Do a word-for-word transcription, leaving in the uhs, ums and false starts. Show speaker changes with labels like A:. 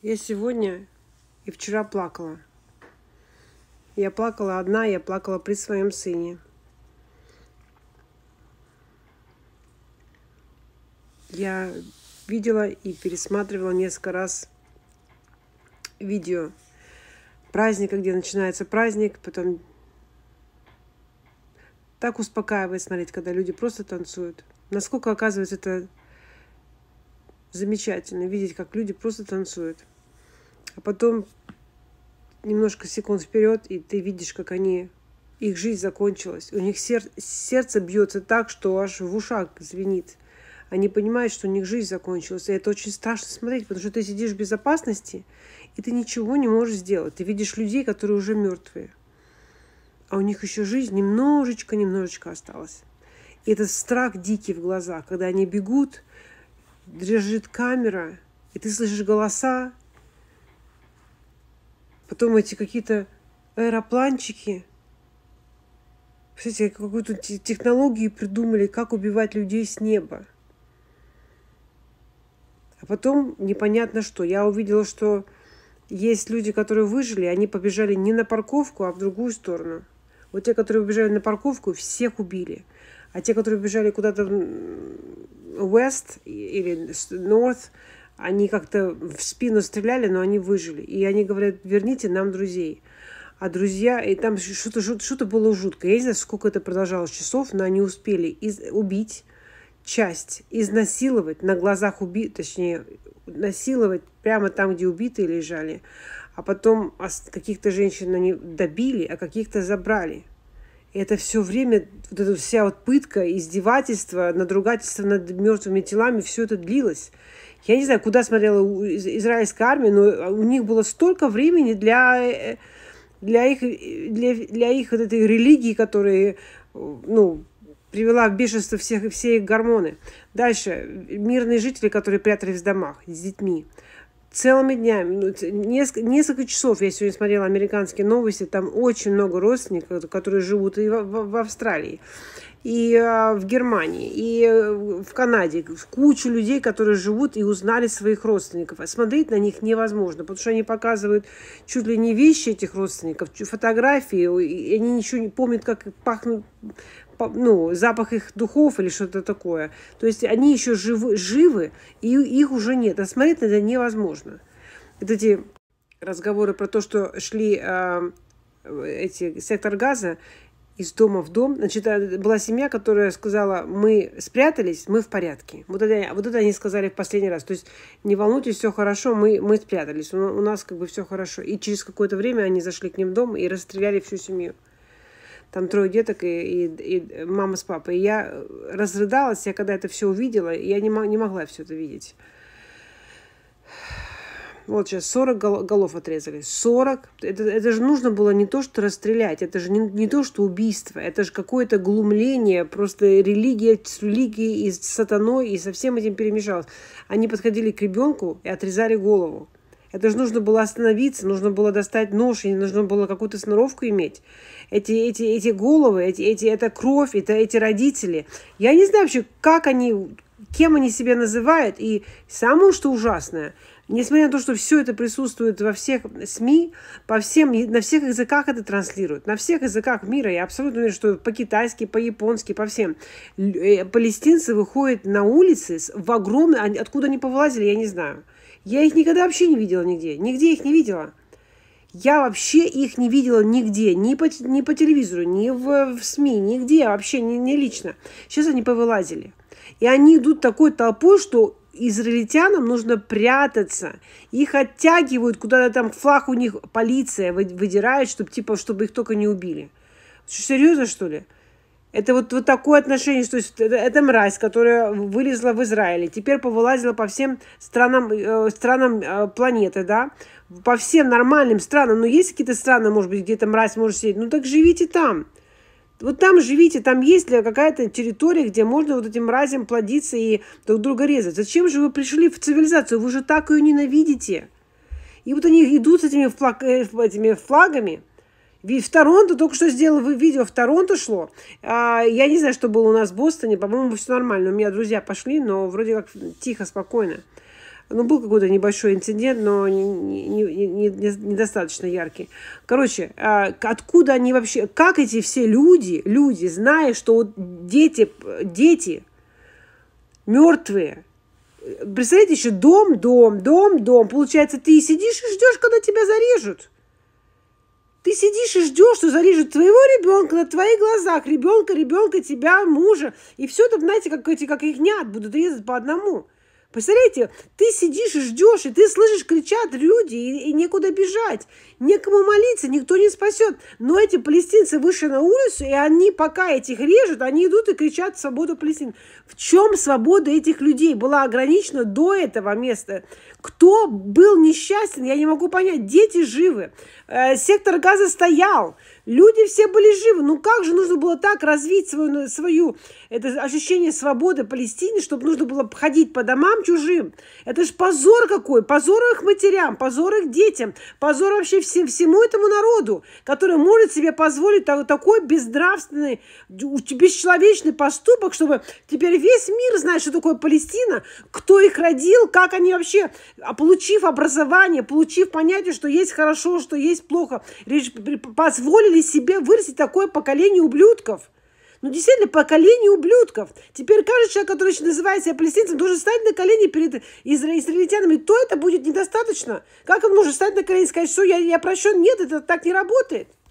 A: Я сегодня и вчера плакала. Я плакала одна, я плакала при своем сыне. Я видела и пересматривала несколько раз видео праздника, где начинается праздник, потом так успокаивает смотреть, когда люди просто танцуют. Насколько, оказывается, это замечательно, видеть, как люди просто танцуют. А потом немножко секунд вперед, и ты видишь, как они, их жизнь закончилась. У них сер, сердце бьется так, что аж в ушах звенит. Они понимают, что у них жизнь закончилась. И это очень страшно смотреть, потому что ты сидишь в безопасности, и ты ничего не можешь сделать. Ты видишь людей, которые уже мертвые. А у них еще жизнь немножечко-немножечко осталась. И этот страх дикий в глазах, когда они бегут, дрожит камера, и ты слышишь голоса, потом эти какие-то аэропланчики. Кстати, какую-то технологию придумали, как убивать людей с неба. А потом непонятно что. Я увидела, что есть люди, которые выжили, они побежали не на парковку, а в другую сторону. Вот те, которые побежали на парковку, всех убили. А те, которые бежали куда-то в West или North, они как-то в спину стреляли, но они выжили. И они говорят, верните нам друзей. А друзья, и там что-то, что-то было жутко. Я не знаю, сколько это продолжалось часов, но они успели из, убить часть, изнасиловать на глазах убит, точнее, насиловать прямо там, где убитые лежали. А потом каких-то женщин они добили, а каких-то забрали. И это все время, вот эта вся вот пытка, издевательство, надругательство над мертвыми телами, все это длилось. Я не знаю, куда смотрела израильская армия, но у них было столько времени для, для их, для, для их вот этой религии, которая, ну, привела в бешенство всех, все их гормоны. Дальше. Мирные жители, которые прятались в домах с детьми. Целыми днями, несколько, несколько часов я сегодня смотрела американские новости, там очень много родственников, которые живут и в, в, в Австралии, и э, в Германии, и в Канаде. Кучу людей, которые живут и узнали своих родственников. А смотреть на них невозможно, потому что они показывают чуть ли не вещи этих родственников, фотографии, и они ничего не помнят, как пахнут, ну, запах их духов или что-то такое. То есть они еще живы, живы, и их уже нет. А смотреть на это невозможно. Вот эти разговоры про то, что шли э, эти, сектор газа из дома в дом. Значит, была семья, которая сказала, мы спрятались, мы в порядке. Вот это, вот это они сказали в последний раз. То есть не волнуйтесь, все хорошо, мы, мы спрятались. У, у нас как бы все хорошо. И через какое-то время они зашли к ним в дом и расстреляли всю семью. Там трое деток и, и, и мама с папой. И я разрыдалась, я когда это все увидела, я не, не могла все это видеть. Вот сейчас сорок голов отрезали. сорок. Это, это же нужно было не то, что расстрелять. Это же не, не то, что убийство. Это же какое-то глумление. Просто религия с религией и с сатаной. И со всем этим перемешалось. Они подходили к ребенку и отрезали голову. Это же нужно было остановиться, нужно было достать нож, и нужно было какую-то сноровку иметь. Эти, эти, эти головы, эти, эти, это кровь, это эти родители. Я не знаю вообще, как они, кем они себя называют. И самое, что ужасное, несмотря на то, что все это присутствует во всех СМИ, по всем, на всех языках это транслируют. На всех языках мира, я абсолютно уверена, что по-китайски, по-японски, по всем. Палестинцы выходят на улицы в огромные, откуда они повылазили, я не знаю. Я их никогда вообще не видела нигде. Нигде их не видела. Я вообще их не видела нигде. Ни по, ни по телевизору, ни в, в СМИ, нигде. Вообще не, не лично. Сейчас они повылазили. И они идут такой толпой, что израильтянам нужно прятаться. Их оттягивают куда-то там. Флаг у них полиция выдирает, чтобы, типа, чтобы их только не убили. Что, серьезно, что ли? Это вот, вот такое отношение, что это, это мразь, которая вылезла в Израиле, теперь повылазила по всем странам, э, странам э, планеты, да, по всем нормальным странам. Но есть какие-то страны, может быть, где-то мразь может сидеть, ну так живите там. Вот там живите, там есть какая-то территория, где можно вот этим мразям плодиться и друг друга резать. Зачем же вы пришли в цивилизацию? Вы же так ее ненавидите. И вот они идут с этими, флаг, этими флагами. В Торонто, только что сделал видео, в Торонто шло. Я не знаю, что было у нас в Бостоне. По-моему, все нормально. У меня друзья пошли, но вроде как тихо, спокойно. Ну, был какой-то небольшой инцидент, но не, не, не, не- недостаточно яркий. Короче, а, откуда они вообще, как эти все люди, люди, зная, что вот дети, дети мертвые, представляете, еще дом, дом, дом, дом, получается, ты сидишь и ждешь, когда тебя зарежут. Ты сидишь и ждешь, что зарежут твоего ребенка на твоих глазах, ребенка, ребенка, тебя, мужа. И все это, знаете, как эти, как ягнят будут резать по одному. Представляете, ты сидишь и ждешь, и ты слышишь, кричат люди, и, и некуда бежать, некому молиться, никто не спасет. Но эти палестинцы вышли на улицу, и они, пока этих режут, они идут и кричат «Свободу Палестины». В чем свобода этих людей была ограничена до этого места? Кто был несчастен, я не могу понять. Дети живы, э, сектор газа стоял, люди все были живы. Ну как же нужно было так развить свою, свою это ощущение свободы Палестины, чтобы нужно было ходить по домам чужим? Это же позор какой, позор их матерям, позор их детям, позор вообще всем, всему этому народу, который может себе позволить так- такой безнравственный, бесчеловечный поступок, чтобы теперь весь мир знает, что такое Палестина, кто их родил, как они вообще, а получив образование, получив понятие, что есть хорошо, что есть плохо, речь- позволили себе вырастить такое поколение ублюдков. Ну, действительно, поколение ублюдков. Теперь каждый человек, который еще называет себя палестинцем, должен стать на колени перед изра- израильтянами. То это будет недостаточно. Как он может стать на колени и сказать, что я, я прощен? Нет, это так не работает.